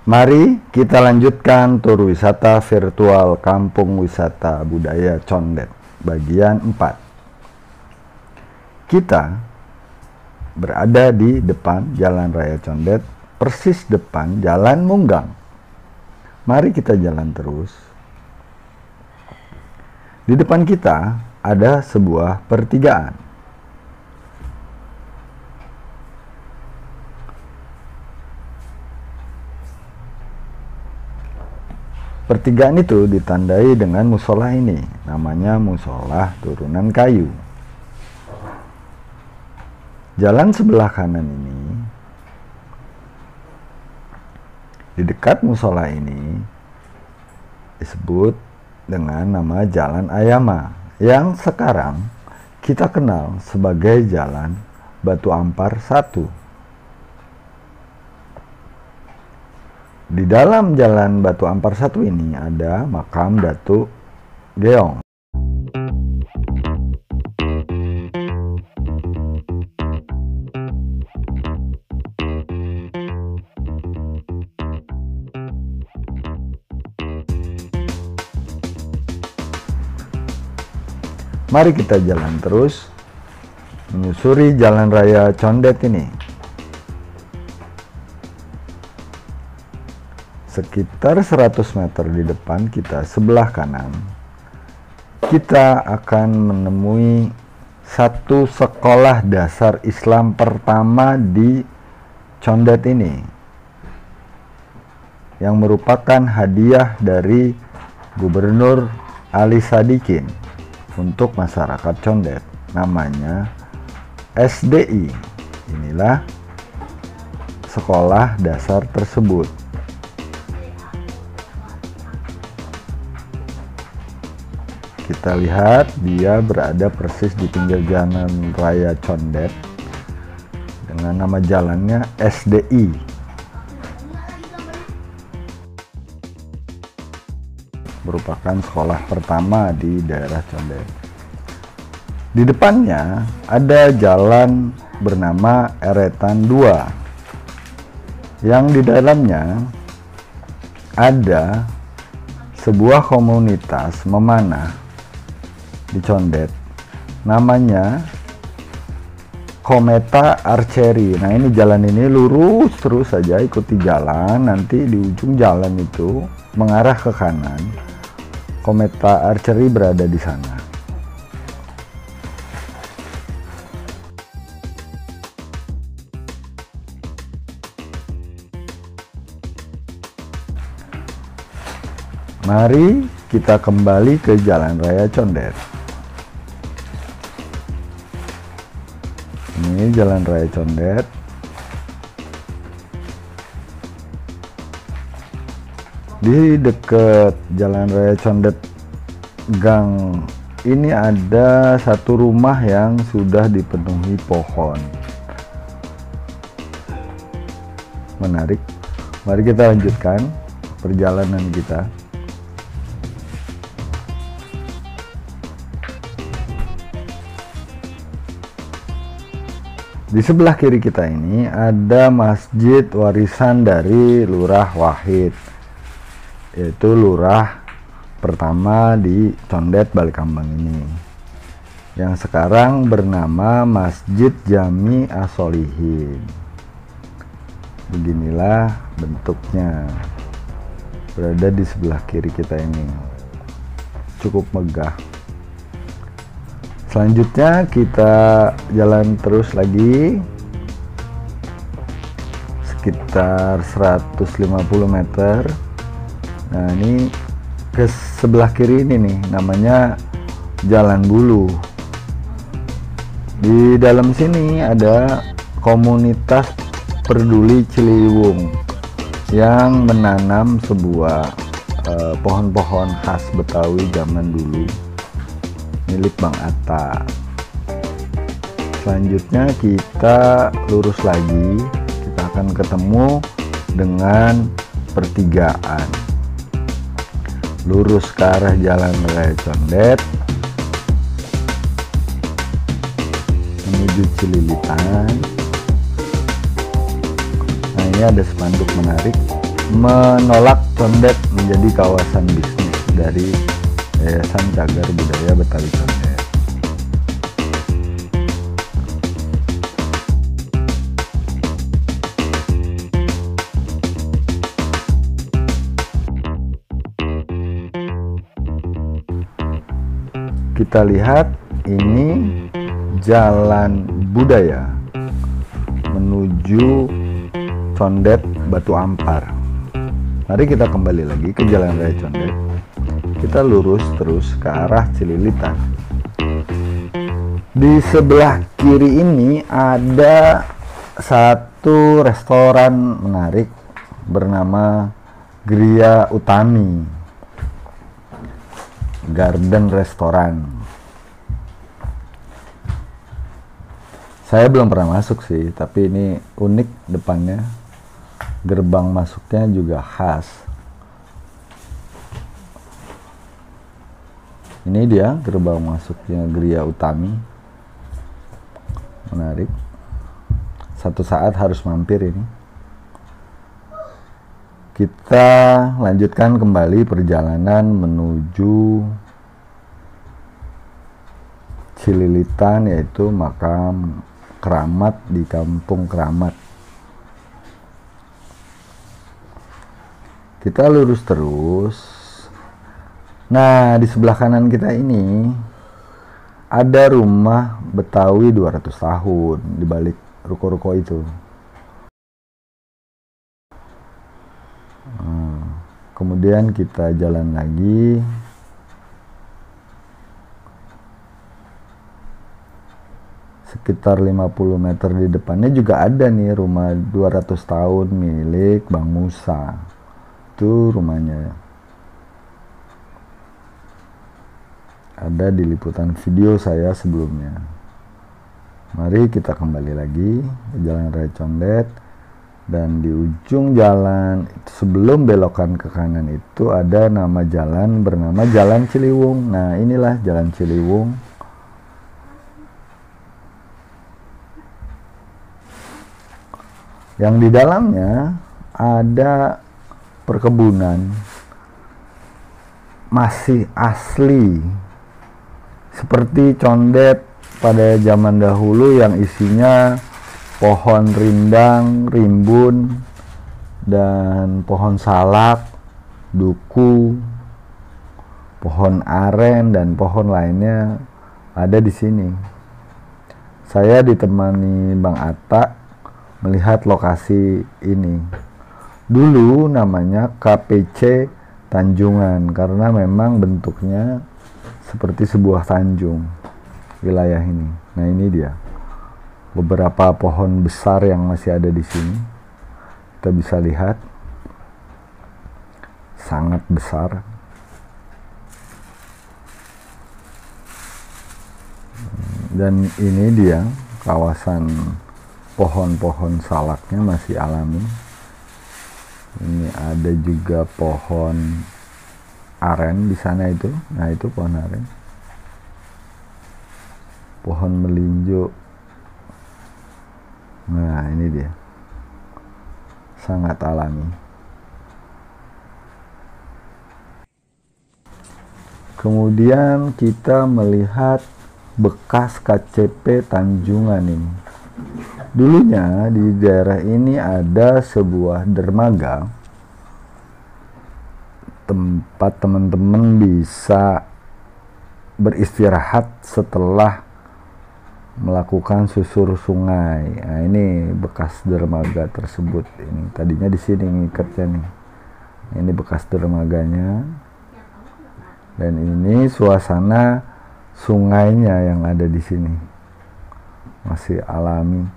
Mari kita lanjutkan tur wisata virtual Kampung Wisata Budaya Condet bagian 4. Kita berada di depan Jalan Raya Condet, persis depan Jalan Munggang. Mari kita jalan terus. Di depan kita ada sebuah pertigaan. Pertigaan itu ditandai dengan musola ini, namanya musola turunan kayu. Jalan sebelah kanan ini, di dekat musola ini, disebut dengan nama Jalan Ayama, yang sekarang kita kenal sebagai Jalan Batu Ampar 1. Di dalam Jalan Batu Ampar 1 ini ada makam Datuk Geong. Mari kita jalan terus menyusuri Jalan Raya Condet ini. Sekitar 100 meter di depan kita sebelah kanan, kita akan menemui satu sekolah dasar Islam pertama di Condet ini, yang merupakan hadiah dari Gubernur Ali Sadikin untuk masyarakat Condet, namanya SDI. Inilah sekolah dasar tersebut. Kita lihat dia berada persis di pinggir Jalan Raya Condet dengan nama jalannya SDI. Merupakan sekolah pertama di daerah Condet. Di depannya ada jalan bernama Eretan 2, yang di dalamnya ada sebuah komunitas memanah di Condet, namanya Kometa Archery. Nah, ini jalan ini lurus terus saja, ikuti jalan, nanti di ujung jalan itu mengarah ke kanan. Kometa Archery berada di sana. Mari kita kembali ke Jalan Raya Condet. Ini Jalan Raya Condet. Di dekat Jalan Raya Condet gang ini ada satu rumah yang sudah dipenuhi pohon. Menarik. Mari kita lanjutkan perjalanan kita. Di sebelah kiri kita ini ada masjid warisan dari Lurah Wahid, yaitu lurah pertama di Condet Balikambang ini, yang sekarang bernama Masjid Jami As-Solihin. Beginilah bentuknya, berada di sebelah kiri kita ini, cukup megah. Selanjutnya kita jalan terus lagi sekitar 150 meter. Nah, ini ke sebelah kiri ini nih, namanya Jalan Bulu. Di dalam sini ada komunitas peduli Ciliwung yang menanam sebuah pohon-pohon khas Betawi zaman dulu milik Bang Atta. Selanjutnya kita lurus lagi, kita akan ketemu dengan pertigaan. Lurus ke arah Jalan Raya Condet menuju Cililitan. Nah, ini ada spanduk menarik menolak Condet menjadi kawasan bisnis dari Yayasan Cagar Budaya Betawi Condet. Kita lihat ini jalan budaya menuju Condet Batu Ampar. Mari kita kembali lagi ke Jalan Raya Condet. Kita lurus terus ke arah Cililitan. Di sebelah kiri ini ada satu restoran menarik bernama Gria Utami Garden Restoran. Saya belum pernah masuk sih, tapi ini unik depannya. Gerbang masuknya juga khas. Ini dia gerbang masuknya Gria Utami. Menarik. Satu saat harus mampir ini. Kita lanjutkan kembali perjalanan menuju Cililitan, yaitu makam keramat di Kampung Keramat. Kita lurus terus. Nah, di sebelah kanan kita ini ada rumah Betawi 200 tahun di balik ruko-ruko itu. Kemudian kita jalan lagi. Sekitar 50 meter di depannya juga ada nih rumah 200 tahun milik Bang Musa. Itu rumahnya. Ada di liputan video saya sebelumnya. Mari kita kembali lagi ke Jalan Raya Condet. Dan di ujung jalan, sebelum belokan ke kanan itu ada nama jalan bernama Jalan Ciliwung. Nah, inilah Jalan Ciliwung. Yang di dalamnya ada perkebunan masih asli seperti Condet pada zaman dahulu yang isinya pohon rindang, rimbun, dan pohon salak, duku, pohon aren, dan pohon lainnya ada di sini. Saya ditemani Bang Atta melihat lokasi ini. Dulu namanya KPC Tanjungan karena memang bentuknya seperti sebuah tanjung wilayah ini. Nah, ini dia. Beberapa pohon besar yang masih ada di sini. Kita bisa lihat sangat besar. Dan ini dia kawasan pohon-pohon salaknya masih alami. Ini ada juga pohon aren di sana itu. Nah, itu pohon aren. Pohon melinjo. Nah, ini dia. Sangat alami. Kemudian kita melihat bekas KCP Tanjungan ini. Dulunya di daerah ini ada sebuah dermaga tempat teman-teman bisa beristirahat setelah melakukan susur sungai. Nah, ini bekas dermaga tersebut. Ini tadinya di sini ngikatnya nih. Ini bekas dermaganya. Dan ini suasana sungainya yang ada di sini. Masih alami.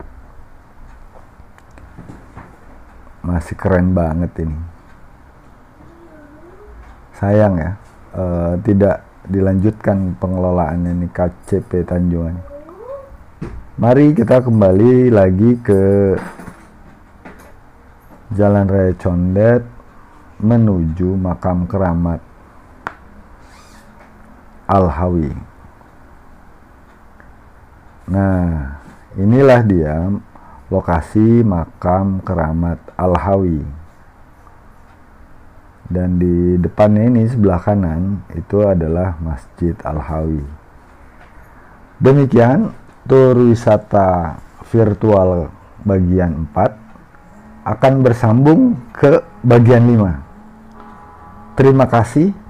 Masih keren banget ini. Sayang ya, tidak dilanjutkan pengelolaannya nih KCP Tanjungan. Mari kita kembali lagi ke Jalan Raya Condet menuju makam keramat Al-Hawi. Nah, inilah dia lokasi makam keramat Al-Hawi. Dan di depannya ini sebelah kanan itu adalah Masjid Al-Hawi. Demikian tur wisata virtual bagian 4 akan bersambung ke bagian 5. Terima kasih.